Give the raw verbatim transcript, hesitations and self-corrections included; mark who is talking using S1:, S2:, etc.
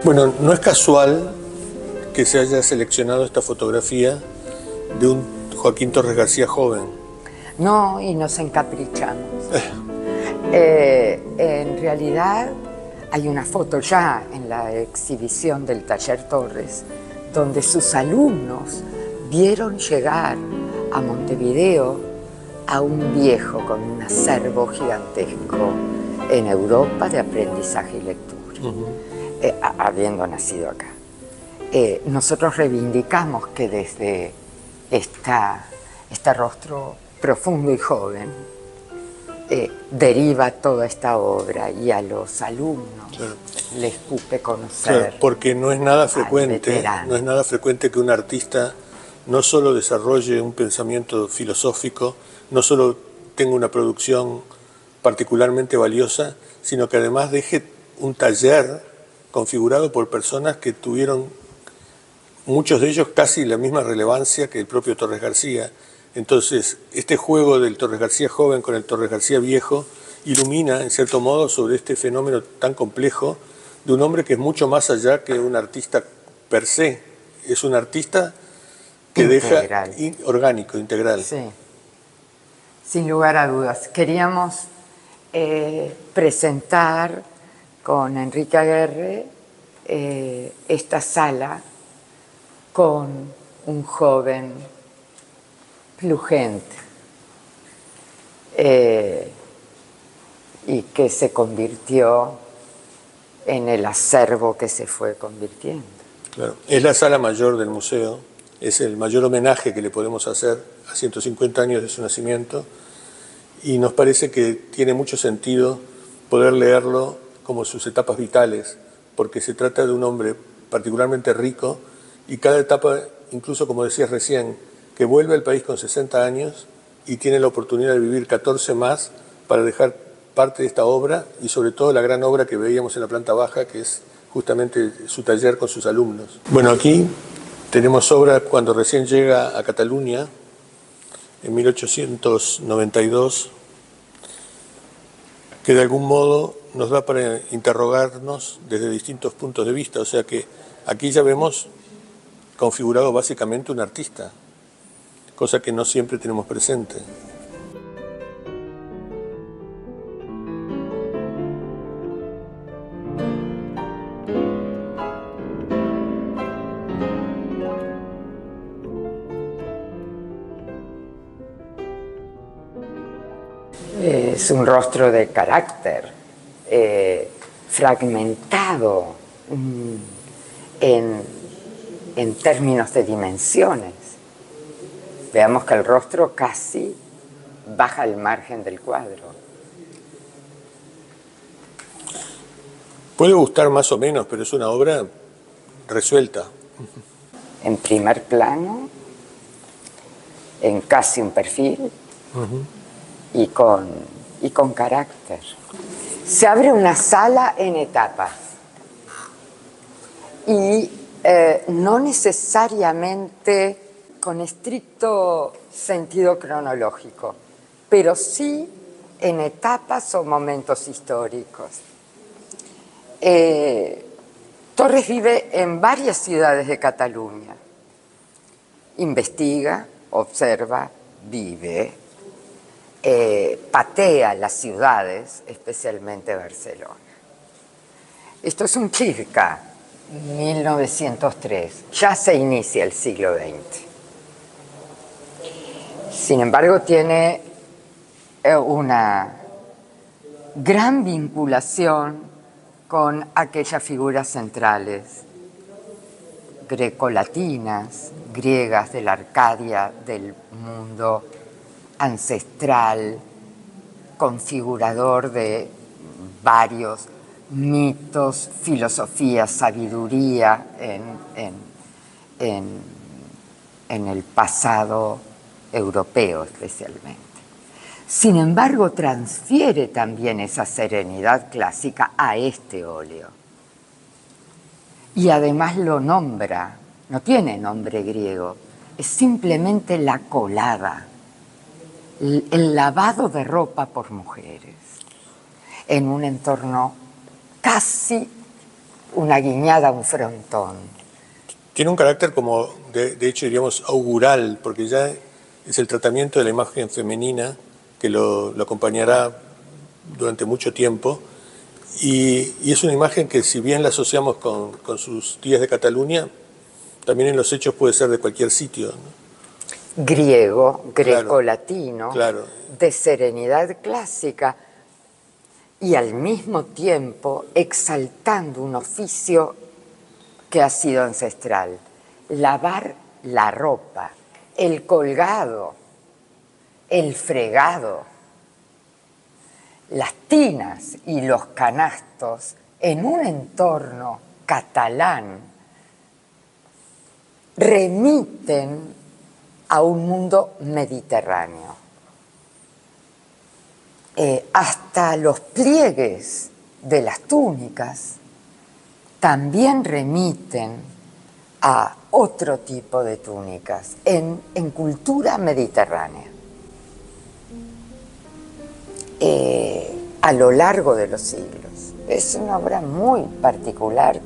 S1: Bueno, no es casual que se haya seleccionado esta fotografía de un Joaquín Torres García joven.
S2: No, y nos encaprichamos. Eh, en realidad hay una foto ya en la exhibición del Taller Torres donde sus alumnos vieron llegar a Montevideo a un viejo con un acervo gigantesco en Europa de aprendizaje y lectura, uh-huh. eh, habiendo nacido acá. Eh, nosotros reivindicamos que desde esta, este rostro profundo y joven eh, deriva toda esta obra y a los alumnos claro. les cupe conocer.
S1: Claro, porque no es nada frecuente, no es nada frecuente que un artista no solo desarrolle un pensamiento filosófico, no solo tenga una producción particularmente valiosa, sino que además deje un taller configurado por personas que tuvieron, muchos de ellos, casi la misma relevancia que el propio Torres García. Entonces, este juego del Torres García joven con el Torres García viejo ilumina, en cierto modo, sobre este fenómeno tan complejo de un hombre que es mucho más allá que un artista per se. Es un artista que integral. deja in, orgánico, integral.
S2: Sí, sin lugar a dudas. Queríamos eh, presentar con Enrique Aguerre eh, esta sala con un joven plugente eh, y que se convirtió en el acervo que se fue convirtiendo.
S1: Claro. Es la sala mayor del museo, es el mayor homenaje que le podemos hacer a ciento cincuenta años de su nacimiento y nos parece que tiene mucho sentido poder leerlo como sus etapas vitales, porque se trata de un hombre particularmente rico y cada etapa, incluso como decías recién, que vuelve al país con sesenta años y tiene la oportunidad de vivir catorce más para dejar parte de esta obra y sobre todo la gran obra que veíamos en la planta baja, que es justamente su taller con sus alumnos. Bueno, aquí tenemos obra cuando recién llega a Cataluña, en mil ochocientos noventa y dos, que de algún modo nos da para interrogarnos desde distintos puntos de vista. O sea que aquí ya vemos configurado básicamente un artista, cosa que no siempre tenemos presente.
S2: Es un rostro de carácter, eh, fragmentado mm, en, en términos de dimensiones. Veamos que el rostro casi baja al margen del cuadro.
S1: Puede gustar más o menos, pero es una obra resuelta.
S2: En primer plano, en casi un perfil. Uh-huh. Y con, y con carácter. Se abre una sala en etapas y eh, no necesariamente con estricto sentido cronológico, pero sí en etapas o momentos históricos. Eh, Torres vive en varias ciudades de Cataluña. Investiga, observa, vive. Eh, patea las ciudades, especialmente Barcelona. Esto es un circa mil novecientos tres, ya se inicia el siglo veinte. Sin embargo, tiene eh, una gran vinculación con aquellas figuras centrales grecolatinas, griegas de la Arcadia, del mundo ancestral, configurador de varios mitos, filosofía, sabiduría en, en, en, en el pasado europeo especialmente. Sin embargo, transfiere también esa serenidad clásica a este óleo. Y además lo nombra, no tiene nombre griego, es simplemente la colada, el lavado de ropa por mujeres en un entorno casi una guiñada, un frontón.
S1: Tiene un carácter como, de, de hecho diríamos, augural, porque ya es el tratamiento de la imagen femenina que lo, lo acompañará durante mucho tiempo, y, y es una imagen que, si bien la asociamos con, con sus días de Cataluña, también en los hechos puede ser de cualquier sitio, ¿no?
S2: Griego, grecolatino,
S1: claro, claro.
S2: De serenidad clásica, y al mismo tiempo exaltando un oficio que ha sido ancestral: lavar la ropa, el colgado, el fregado, las tinas y los canastos en un entorno catalán remiten a un mundo mediterráneo. Eh, hasta los pliegues de las túnicas también remiten a otro tipo de túnicas en, en cultura mediterránea. Eh, a lo largo de los siglos. Es una obra muy particular